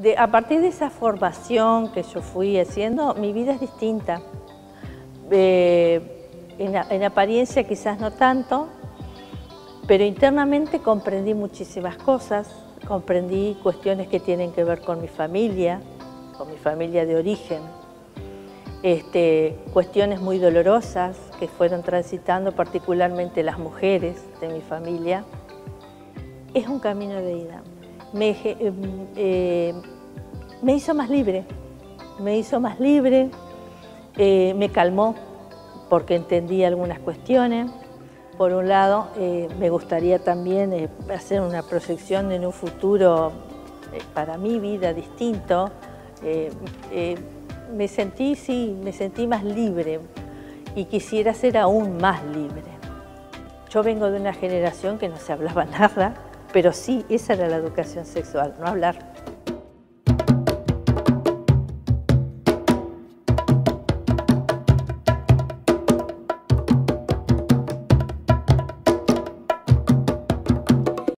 A partir de esa formación que yo fui haciendo, mi vida es distinta. En apariencia quizás no tanto, pero internamente comprendí muchísimas cosas, comprendí cuestiones que tienen que ver con mi familia de origen, cuestiones muy dolorosas que fueron transitando particularmente las mujeres de mi familia. Es un camino de ida. Me hizo más libre, me calmó porque entendí algunas cuestiones. Por un lado, me gustaría también hacer una proyección en un futuro para mi vida distinto. Me sentí más libre y quisiera ser aún más libre. Yo vengo de una generación que no se hablaba nada, pero sí, esa era la educación sexual, no hablar.